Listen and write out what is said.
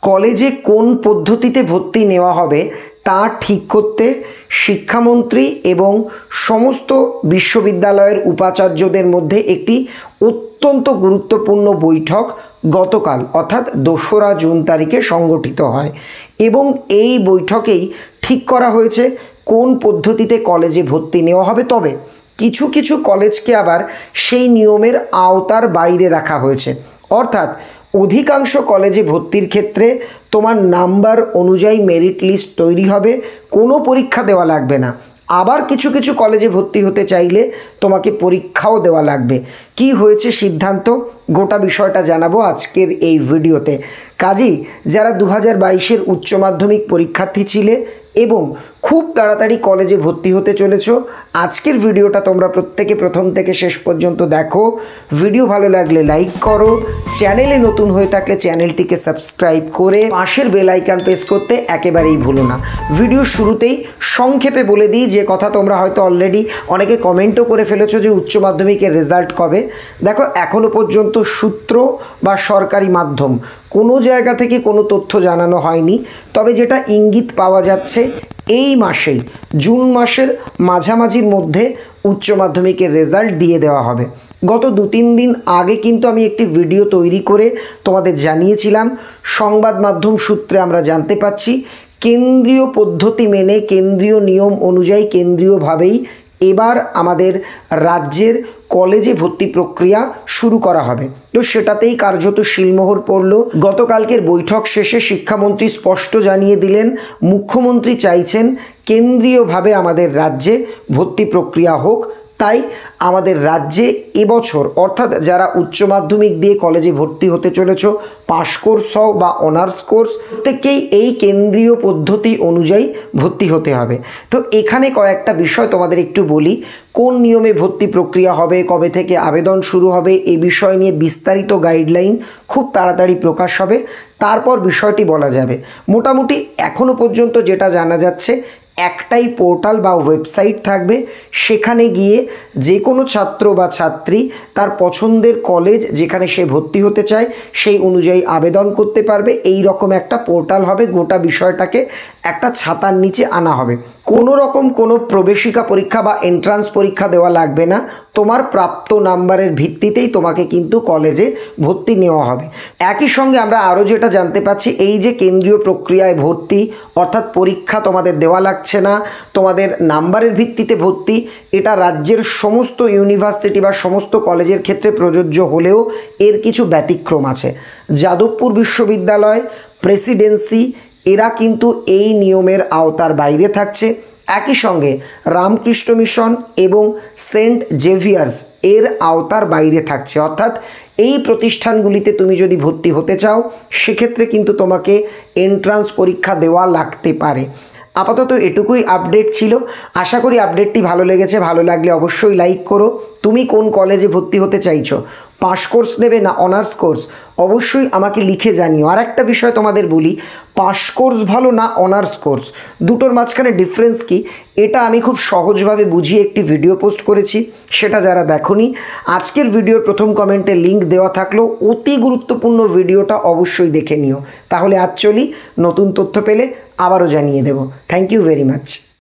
কলেজে কোন পদ্ধতিতে ভর্তি নেওয়া হবে তা ঠিক করতে শিক্ষামন্ত্রী এবং সমস্ত বিশ্ববিদ্যালয়ের উপাচার্যদের মধ্যে একটি অত্যন্ত গুরুত্বপূর্ণ বৈঠক গতকাল অর্থাৎ 2রা জুন তারিখে সংগঠিত হয় এবং এই বৈঠকেই ঠিক করা হয়েছে কোন পদ্ধতিতে কলেজে ভর্তি নেওয়া হবে। তবে কিছু কিছু কলেজকে আবার সেই নিয়মের আওতার বাইরে রাখা হয়েছে, অর্থাৎ অধিকাংশ কলেজে ভর্তির ক্ষেত্রে তোমার নাম্বার অনুযায়ী মেরিট লিস্ট তৈরি হবে, কোনো পরীক্ষা দেওয়া লাগবে না। আবার কিছু কিছু কলেজে ভর্তি হতে চাইলে তোমাকে পরীক্ষাও দেওয়া লাগবে। কি হয়েছে সিদ্ধান্ত, গোটা বিষয়টা জানাবো আজকের এই ভিডিওতে। কাজেই যারা 2022-এর উচ্চ মাধ্যমিক পরীক্ষার্থী ছিলে এবং খুব তাড়াতাড়ি কলেজে ভর্তি হতে চলেছো, আজকের ভিডিওটা তোমরা প্রত্যেকে প্রথম থেকে শেষ পর্যন্ত দেখো। ভিডিও ভালো লাগলে লাইক করো, চ্যানেলে নতুন হয়ে থাকলে চ্যানেলটিকে সাবস্ক্রাইব করে পাশের বেল আইকন প্রেস করতে একেবারেই ভুলো না। ভিডিও শুরুতেই সংক্ষেপে বলে দিই যে কথা তোমরা হয়তো অলরেডি অনেকে কমেন্টও করে ফেলেছো যে উচ্চ মাধ্যমিকের রেজাল্ট কবে। দেখো, এখনও পর্যন্ত সূত্র বা সরকারি মাধ্যম কোনো জায়গা থেকে কোনো তথ্য জানানো হয়নি। তবে যেটা ইঙ্গিত পাওয়া যাচ্ছে, এই মাসেই জুন মাসের মাঝামাঝির মধ্যে উচ্চ মাধ্যমিকের রেজাল্ট দিয়ে দেওয়া হবে। গত 2-3 দিন আগে কিন্তু আমি একটি ভিডিও তৈরি করে তোমাদের জানিয়েছিলাম। সংবাদ মাধ্যম সূত্রে আমরা জানতে পাচ্ছি কেন্দ্রীয় পদ্ধতি মেনে কেন্দ্রীয় নিয়ম অনুযায়ী কেন্দ্রীয়ভাবেই এবার আমাদের রাজ্যের কলেজে ভর্তি প্রক্রিয়া শুরু করা হবে। তো সেটাতেই কার্যত শিলমোহর পড়ল। গতকালকের বৈঠক শেষে শিক্ষামন্ত্রী স্পষ্ট জানিয়ে দিলেন, মুখ্যমন্ত্রী চাইছেন কেন্দ্রীয়ভাবে আমাদের রাজ্যে ভর্তি প্রক্রিয়া হোক। তাই আমাদের রাজ্যে এবছর অর্থাৎ যারা উচ্চ মাধ্যমিক দিয়ে কলেজে ভর্তি হতে চলেছো, পাস কোর্স হও বা অনার্স কোর্স, প্রত্যেককেই এই কেন্দ্রীয় পদ্ধতি অনুযায়ী ভর্তি হতে হবে। তো এখানে কয়েকটা বিষয় তোমাদের একটু বলি। কোন নিয়মে ভর্তি প্রক্রিয়া হবে, কবে থেকে আবেদন শুরু হবে, এই বিষয় নিয়ে বিস্তারিত গাইডলাইন খুব তাড়াতাড়ি প্রকাশ হবে, তারপর বিষয়টি বলা যাবে। মোটামুটি এখনও পর্যন্ত যেটা জানা যাচ্ছে, একটাই পোর্টাল বা ওয়েবসাইট থাকবে, সেখানে গিয়ে যে কোনো ছাত্র বা ছাত্রী তার পছন্দের কলেজ যেখানে সে ভর্তি হতে চায় সেই অনুযায়ী আবেদন করতে পারবে। এই রকম একটা পোর্টাল হবে। গোটা বিষয়টাকে একটা ছাতার নিচে আনা হবে। কোনো রকম কোনো প্রবেশিকা পরীক্ষা বা এন্ট্রান্স পরীক্ষা দেওয়া লাগবে না। তোমার প্রাপ্ত নাম্বারের ভিত্তিতেই তোমাকে কিন্তু কলেজে ভর্তি নেওয়া হবে। একই সঙ্গে আমরা আরও যেটা জানতে পাচ্ছি, এই যে কেন্দ্রীয় প্রক্রিয়ায় ভর্তি অর্থাৎ পরীক্ষা তোমাদের দেওয়া লাগছে না, তোমাদের নাম্বারের ভিত্তিতে ভর্তি, এটা রাজ্যের সমস্ত ইউনিভার্সিটি বা সমস্ত কলেজের ক্ষেত্রে প্রযোজ্য হলেও এর কিছু ব্যতিক্রম আছে। যাদবপুর বিশ্ববিদ্যালয়, প্রেসিডেন্সি, এরা কিন্তু এই নিয়মের আওতার বাইরে থাকছে। একই সঙ্গে রামকৃষ্ণ মিশন এবং সেন্ট জেভিয়ার্স এর আওতার বাইরে থাকছে। অর্থাৎ এই প্রতিষ্ঠানগুলিতে তুমি যদি ভর্তি হতে চাও সেক্ষেত্রে কিন্তু তোমাকে এন্ট্রান্স পরীক্ষা দেওয়া লাগতে পারে। আপাতত এটুকুই আপডেট ছিল। আশা করি আপডেটটি ভালো লেগেছে। ভালো লাগলে অবশ্যই লাইক করো। তুমি কোন কলেজে ভর্তি হতে চাইছো, পাস কোর্স নেবে না অনার্স কোর্স, অবশ্যই আমাকে লিখে জানিও। আর একটা বিষয় তোমাদের বলি, পাস কোর্স ভালো না অনার্স কোর্স, দুটোর মাঝখানে ডিফারেন্স কি, এটা আমি খুব সহজভাবে বুঝিয়ে একটি ভিডিও পোস্ট করেছি। সেটা যারা দেখোনি, আজকের ভিডিওর প্রথম কমেন্টে লিঙ্ক দেওয়া থাকলো, অতি গুরুত্বপূর্ণ ভিডিওটা অবশ্যই দেখে নিও। তাহলে আজ চলি, নতুন তথ্য পেলে আবারও জানিয়ে দেব। Thank you very much.